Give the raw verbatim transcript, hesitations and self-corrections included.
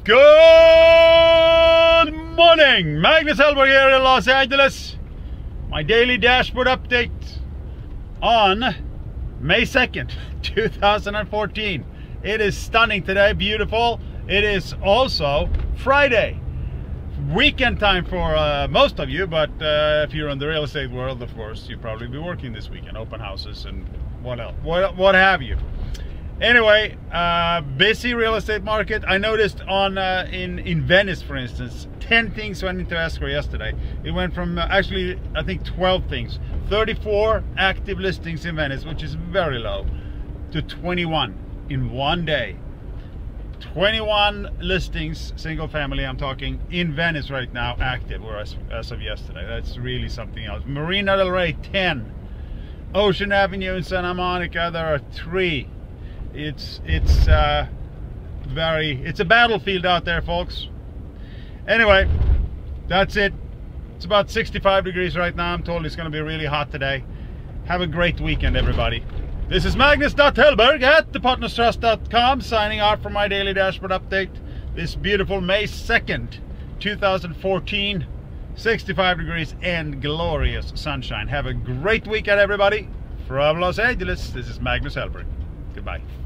Good morning, Magnus Hellberg here in Los Angeles. My daily dashboard update on May second, two thousand fourteen. It is stunning today, beautiful. It is also Friday. Weekend time for uh, most of you, but uh, if you're in the real estate world, of course, you'll probably be working this weekend, open houses and what else, what, what have you. Anyway, uh, busy real estate market. I noticed on uh, in in Venice, for instance, ten things went into escrow yesterday. It went from uh, actually I think twelve things, thirty-four active listings in Venice, which is very low, to twenty-one in one day. twenty-one listings, single family, I'm talking, in Venice right now, active, or as, as of yesterday. That's really something else. Marina del Rey, ten. Ocean Avenue in Santa Monica, there are three. It's it's uh, very it's a battlefield out there, folks. Anyway, that's it. It's about sixty-five degrees right now. I'm told it's going to be really hot today. Have a great weekend, everybody. This is Magnus Hellberg at the partners trust dot com signing off for my daily dashboard update. This beautiful May second, two thousand fourteen. sixty-five degrees and glorious sunshine. Have a great weekend, everybody. From Los Angeles, this is Magnus Hellberg. Goodbye.